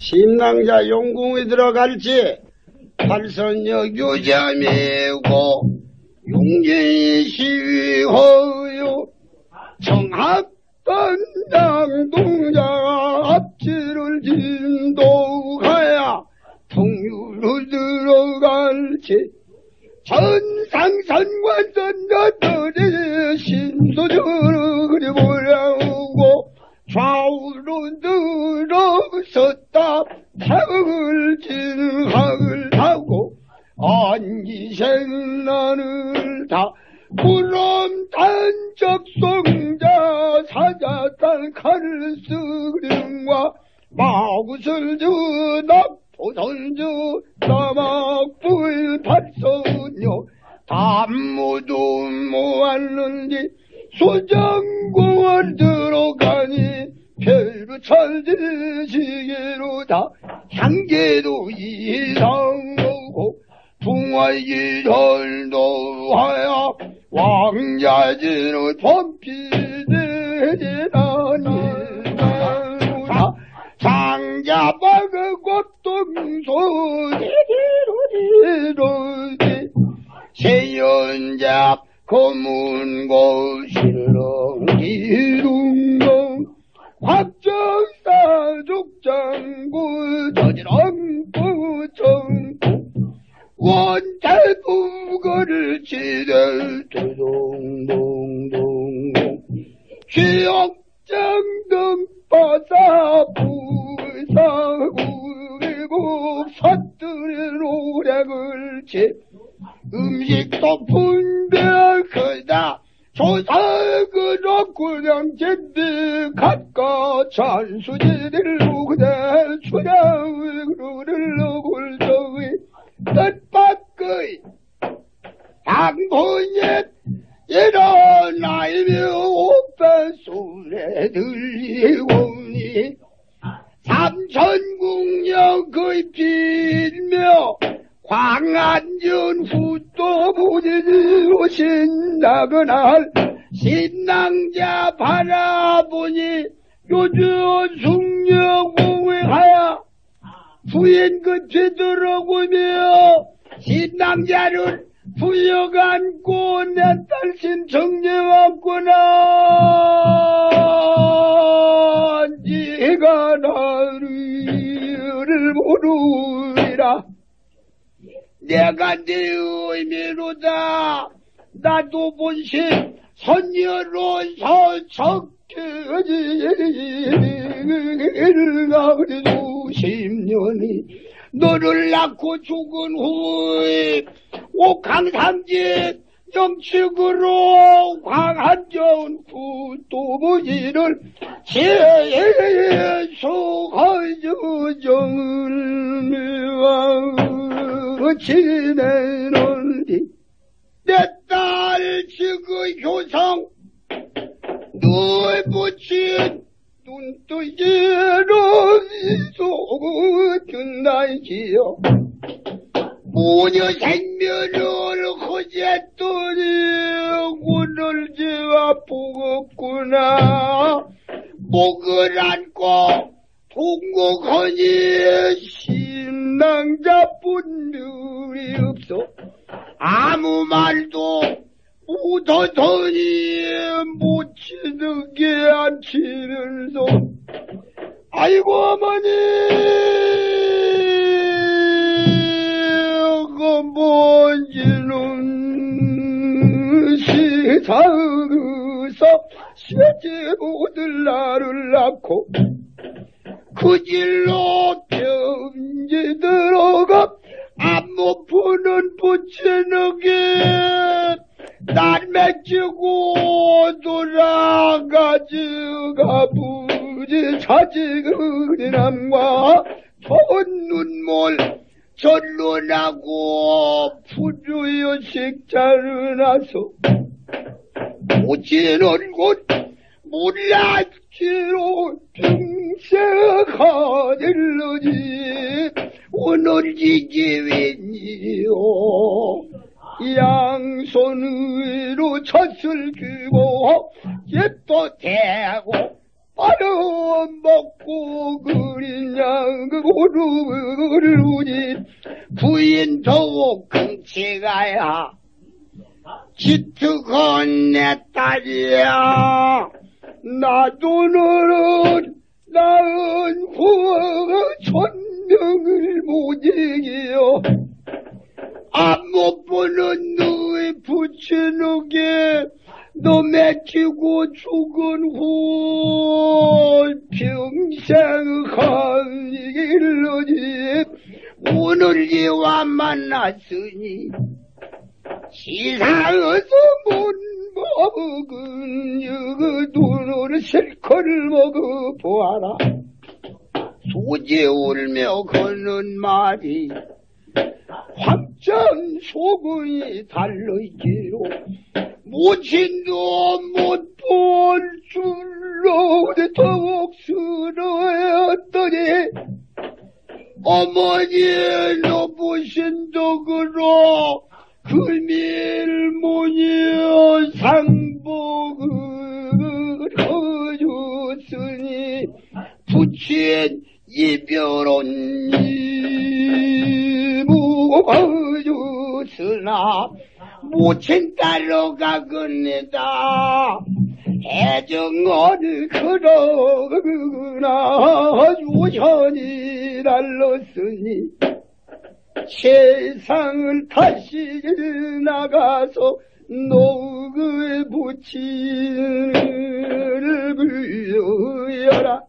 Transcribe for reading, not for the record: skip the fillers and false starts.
신랑자 용궁에 들어갈지 팔선역 유자매고 용진이 시위허요 청합단장 동자가 앞지를 진도가야 풍류로 들어갈지 전상산관전자들이 신소저를 그려보려고 좌우로 들어섰다 탁을 진학을 하고 안기생난을 다 구름 단적송자 사자단 칼을 쓰림과 마구슬 주납 보선주 나막불 발선녀 담무도 모았는지 수정공원 들어가니 별로 천지시계로다 향계도 이상하고 붕화이절도 하야 왕자진의 범피대지나니나 장자박의 꽃동소리로지 세연잡 검은고 실렁기둥동 확정사 죽장구 저지렁구 정구 원태부거를 지들 두동동동 취역장등 바사 부사구리고 사들의 노력을 치 음식도 분별하다 조사그로 구령제들 갖고 찬수지들로 그대 추량으로를 골정의 뜻밖의 당분옛 일어나이며 오빠소리에 들리오니 삼천궁녀의 빌며 광안전 후또 부지로 신나거나 신랑자 바라보니 요즘 숙녀공에 하야 부인 끝에 들어오며 신랑자를 부여안고 내 딸신 정려왔구나. 네가 나를 모르리라. 내가 네 의미로다. 나도 본신 선녀로서 적혀지가 그래도 10년이 너를 낳고 죽은 후에 옥황삼지 영축으로 광한전 구도부지를 제수하여정을 지내는디 내 딸 지그 효성 너의 부친 눈뜨기로 속은다이지요 모녀 생면을 허지했더니 오늘 제와 보겠구나. 목을 안고 통곡하니 신랑자 분별이 없어 아무 말도 못하더니 못 치는 게 안 치면서 아이고 어머니 그 뭔지는 세상에서 쇠제보들 나를 낳고 그 길로 병지 들어가 안못 푸는 부처님께 날 맺히고 돌아가지가 부지 자지그리 남과 좋은 눈물 절로 나고 푸르여 식자를 나서 오지는 곳 몰랐지로 평생하늘러지 오늘 지기웬이요 양손으로 젖을 쥐고 jet도 대고 말어 먹고 그리냐 그 고루를 우니 부인 더욱 금치가야 기특한 내 딸이야. 나도 너는 낳은 후가 천명을 못 이기요. 안 못 보는 너의 부처에게 너 맺히고 죽은 후 평생 한일러지 오늘 이와 만났으니 시상에서 못 먹은 그 눈으로 실컷 먹어보아라. 소지 울며 걷는 말이 황천 소군이 달려있기로 모친도 못 볼 줄로 더욱 스러웠더니 어머니 높으신 덕으로 금일모니어 상복을 해줬으니 부친 이별은 이무거줬으나 모친 딸로 가거니다. 애정을 걸어가거나 유전이 날렀으니 세상을 다시 나가서 노의 부친을 불러여라.